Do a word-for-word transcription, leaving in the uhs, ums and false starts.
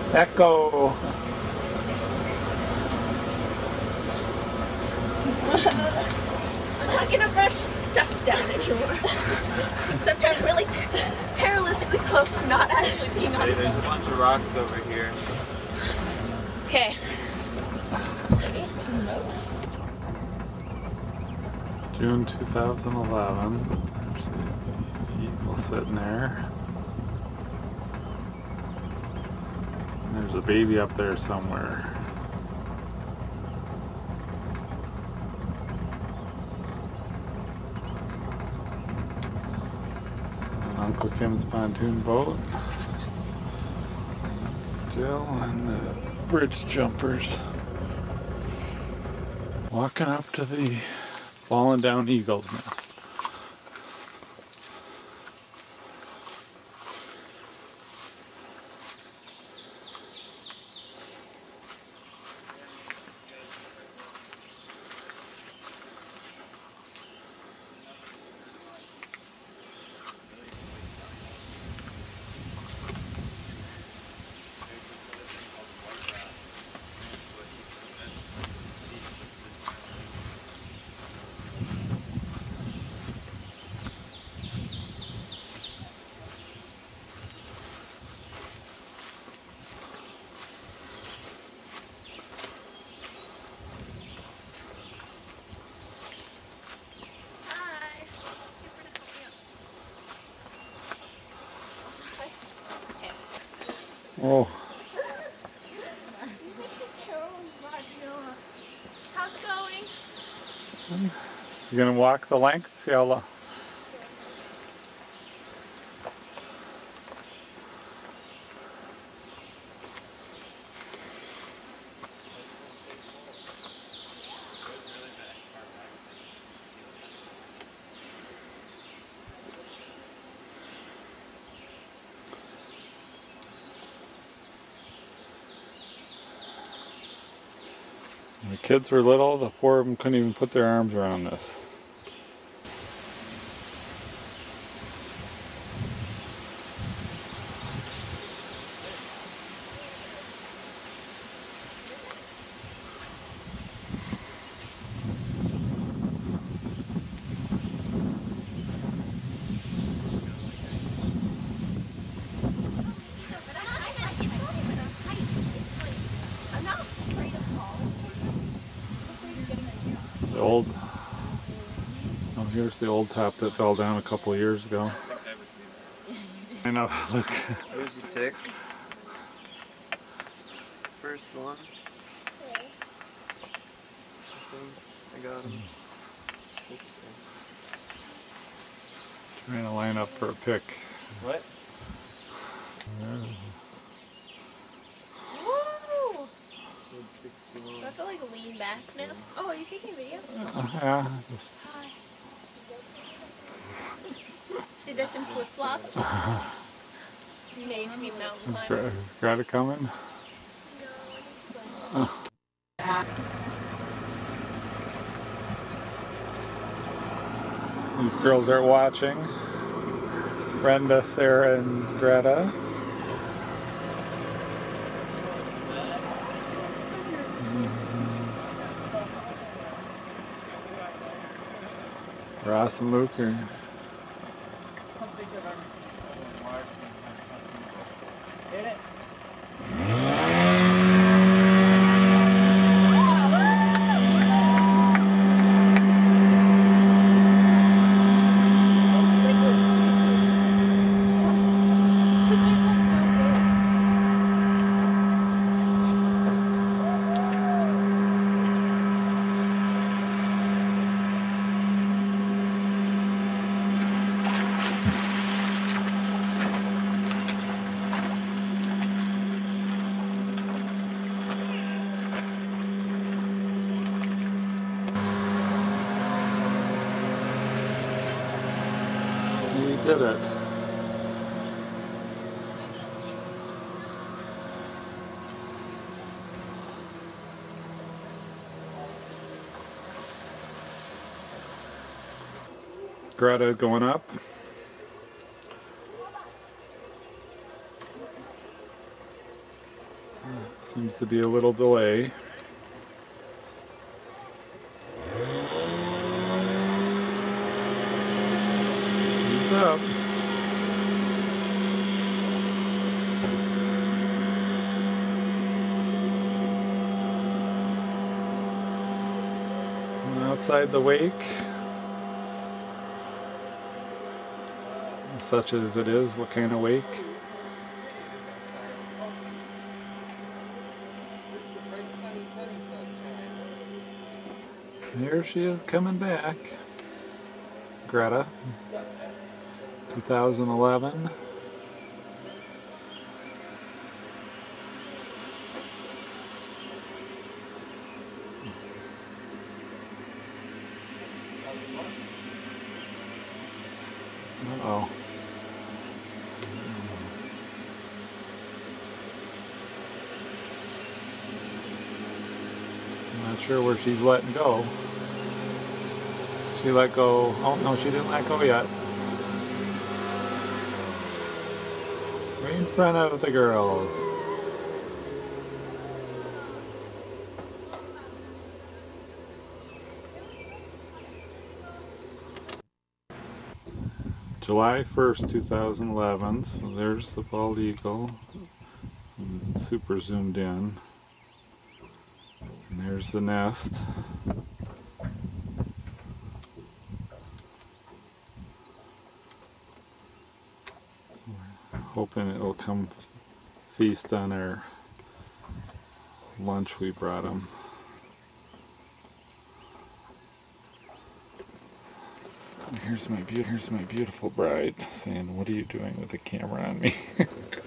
Echo. I'm not gonna brush stuff down anymore. Except I'm really perilously close to not actually being on Hey, it. there's a bunch of rocks over here. Okay. June two thousand eleven. Eagle sitting there. And there's a baby up there somewhere. And Uncle Kim's pontoon boat. Jill and the bridge jumpers. Walking up to the fallen down eagle's nest. Oh. How's it going? You gonna walk the length? See how long? When the kids were little, the four of them couldn't even put their arms around this. The old, oh, here's the old top that fell down a couple of years ago. I know, look. There's a tick. First one. I got him. Trying to line up for a pick. What? Woo! Do I have to like lean back now? Oh, are you taking a video? Uh, yeah, just. Hi. Did this in flip flops? Made to be a mountain Is, climber. Gra is Greta coming? No, Oh. These girls are watching. Brenda, Sarah, and Greta. Ross and Luke are. We did it. Greta going up. Seems to be a little delay. He's up. And outside the wake, such as it is, what kind of wake? Here she is coming back. Greta, two thousand eleven. Uh-oh. I'm not sure where she's letting go. She let go. Oh no, she didn't let go yet. Right in front of the girls. July first, two thousand eleven. So there's the bald eagle. Super zoomed in. And there's the nest. Hoping it'll come feast on our lunch we brought him. Here's my, be here's my beautiful bride saying, "What are you doing with the camera on me?"